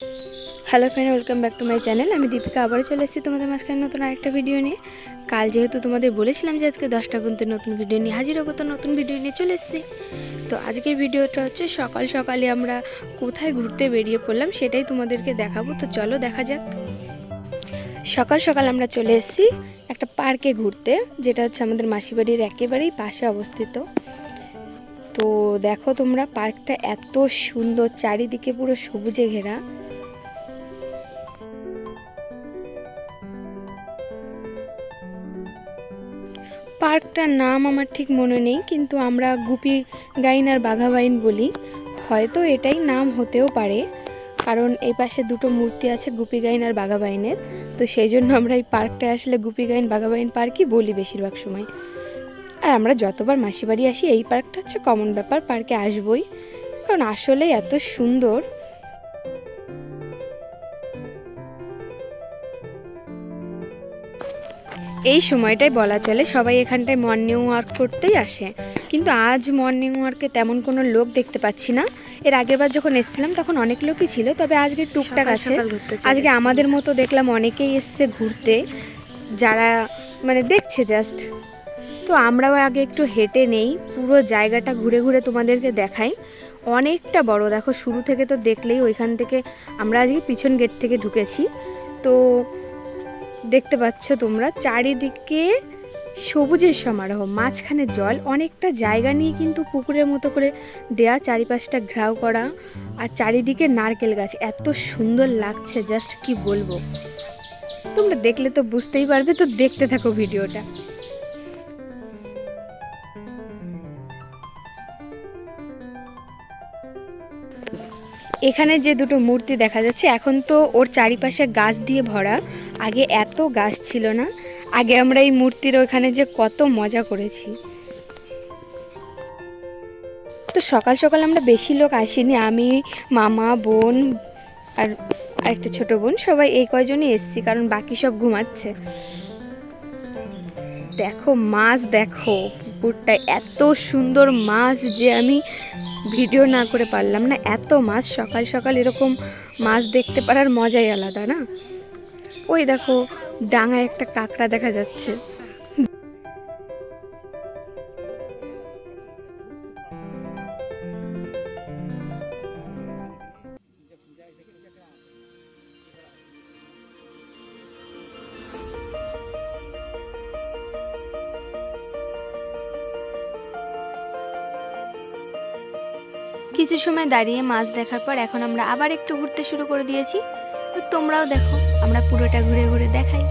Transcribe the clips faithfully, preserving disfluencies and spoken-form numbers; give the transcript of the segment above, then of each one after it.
Hello friend, welcome back to my channel. আমি দীপিকা আবারও চলে এসেছি তোমাদের মাঝখানে নতুন আরেকটা ভিডিও নিয়ে। কাল যেহেতু তোমাদের বলেছিলাম যে আজকে দশটা পর্যন্ত নতুন ভিডিও নিয়ে হাজির হবো, তো নতুন ভিডিও নিয়ে চলে এসেছি। তো আজকের ভিডিওটা হচ্ছে সকাল সকালে আমরা কোথায় ঘুরতে বেরিয়ে পড়লাম সেটাই তোমাদেরকে দেখাবো। তো চলো দেখা যাক। সকাল সকাল আমরা চলে এসেছি একটা পার্কে ঘুরতে, যেটা হচ্ছে আমাদের মাসিবাড়ির একেবারেই পাশে অবস্থিত। তো দেখো তোমরা, পার্কটা এত সুন্দর, চারিদিকে পুরো সবুজে ঘেরা। পার্কটার নাম আমার ঠিক মনে নেই, কিন্তু আমরা গুপি গাইন আর বাঘাবাইন বলি। হয়তো এটাই নাম হতেও পারে, কারণ এই পাশে দুটো মূর্তি আছে গুপি গাইন আর বাঘাবাইনের। তো সেই জন্য আমরা এই পার্কটায় আসলে গুপি গাইন বাঘাবাইন পার্কই বলি বেশিরভাগ সময়। আর আমরা যতবার মাসি বাড়ি আসি এই পার্কটা হচ্ছে কমন ব্যাপার, পার্কে আসবই, কারণ আসলে এত সুন্দর। এই সময়টাই বলা চলে সবাই এখানটায় মর্নিং ওয়াক করতেই আসে, কিন্তু আজ মর্নিং ওয়ার্কে তেমন কোনো লোক দেখতে পাচ্ছি না। এর আগের বার যখন এসেছিলাম তখন অনেক লোকই ছিল, তবে আজকে টুকটাক আছে। আজকে আমাদের মতো দেখলাম অনেকেই এসছে ঘুরতে, যারা মানে দেখছে জাস্ট। তো আমরাও আগে একটু হেঁটে নেই, পুরো জায়গাটা ঘুরে ঘুরে তোমাদেরকে দেখাই। অনেকটা বড়, দেখো শুরু থেকে তো দেখলেই, ওইখান থেকে আমরা আজকে পিছন গেট থেকে ঢুকেছি। তো দেখতে পাচ্ছ তোমরা চারিদিকে সবুজের সমারোহ, মাঝখানে জল, অনেকটা জায়গা নিয়ে কিন্তু পুকুরের মতো করে দেয়া, চারিপাশটা ঘেরাও করা, আর চারিদিকে নারকেল গাছ। এত সুন্দর লাগছে, জাস্ট কি বলবো, তোমরা দেখলে তো বুঝতেই পারবে। তো দেখতে থাকো ভিডিওটা। এখানে যে দুটো মূর্তি দেখা যাচ্ছে, এখন তো ওর চারিপাশে গাছ দিয়ে ভরা, আগে এত গাছ ছিল না। আগে আমরা এই মূর্তির ওখানে যে কত মজা করেছি। তো সকাল সকাল আমরা বেশি লোক আসিনি, আমি, মামা, বোন আর আরেকটা ছোট বোন, সবাই এই কয়জনই এসছি, কারণ বাকি সব ঘুমাচ্ছে। দেখো মাছ, দেখো পুকুরটা এত সুন্দর মাছ যে আমি ভিডিও না করে পারলাম না। এত মাছ, সকাল সকাল এরকম মাছ দেখতে পারার মজাই আলাদা না। ওই দেখো ডাঙায় একটা কাঁকড়া দেখা যাচ্ছে। কিছু সময় দাঁড়িয়ে মাছ দেখার পর এখন আমরা আবার একটু ঘুরতে শুরু করে দিয়েছি। তো তোমরাও দেখো, আমরা পুরোটা ঘুরে ঘুরে দেখাই।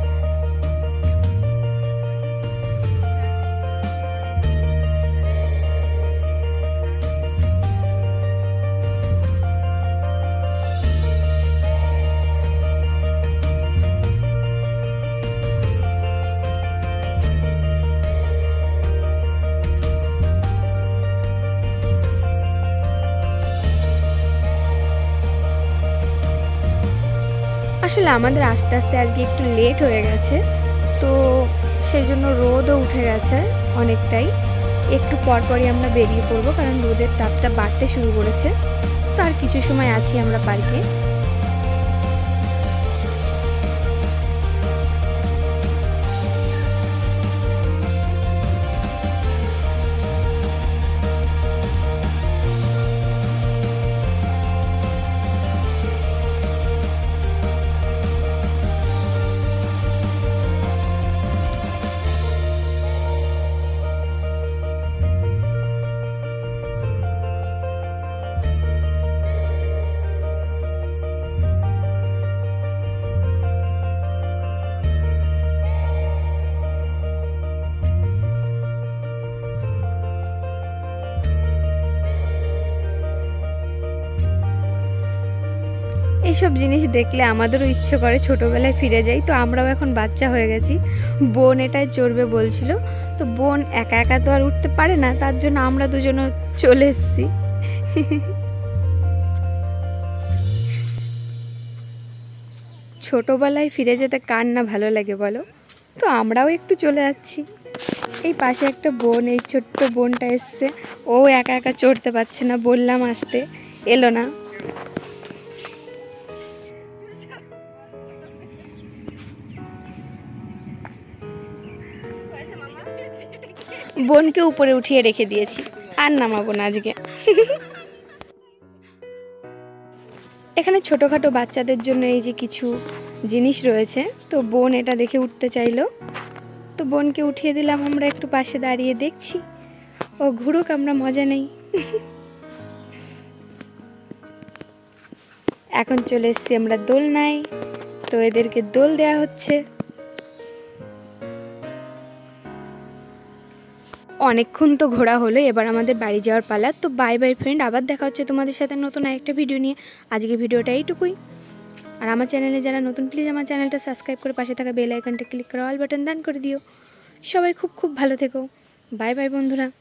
আসলে আমাদের আস্তে আস্তে আজকে একটু লেট হয়ে গেছে, তো সেই জন্য রোদও উঠে গেছে অনেকটাই। একটু পরপরই আমরা বেরিয়ে পড়বো, কারণ রোদের তাপটা বাড়তে শুরু করেছে। তো আর কিছু সময় আছি আমরা পার্কে। এইসব জিনিস দেখলে আমাদেরও ইচ্ছে করে ছোটোবেলায় ফিরে যাই। তো আমরাও এখন বাচ্চা হয়ে গেছি। বোন এটাই চড়বে বলছিল, তো বোন একা একা তো আর উঠতে পারে না, তার জন্য আমরা দুজনও চলে এসেছি। ছোটোবেলায় ফিরে যেতে কার না ভালো লাগে বলো। তো আমরাও একটু চলে যাচ্ছি। এই পাশে একটা বোন, এই ছোট্ট বোনটা এসছে, ও একা একা চড়তে পারছে না, বললাম আসতে, এলো না। বোনকে উপরে উঠিয়ে রেখে দিয়েছি, আর নামাবো না আজকে। এখানে ছোটোখাটো বাচ্চাদের জন্য এই যে কিছু জিনিস রয়েছে, তো বোন এটা দেখে উঠতে চাইলো, তো বোনকে উঠিয়ে দিলাম। আমরা একটু পাশে দাঁড়িয়ে দেখছি, ও ঘুরুক, আমরা মজা নেই। এখন চলে এসছি আমরা দোলনায়, তো এদেরকে দোল দেয়া হচ্ছে। অনেকক্ষণ তো ঘোরা হলো, এবার আমাদের বাড়ি যাওয়ার পালা। তো বাই বাই ফ্রেন্ড, আবার দেখা হচ্ছে তোমাদের সাথে নতুন আরেকটা ভিডিও নিয়ে। আজকে ভিডিওটা এইটুকুই। আর আমার চ্যানেলে যারা নতুন, প্লিজ আমার চ্যানেলটা সাবস্ক্রাইব করে পাশে থাকা বেল আইকনটা ক্লিক করে অল বাটন দান করে দিও। সবাই খুব খুব ভালো থেকো। বাই বাই বন্ধুরা।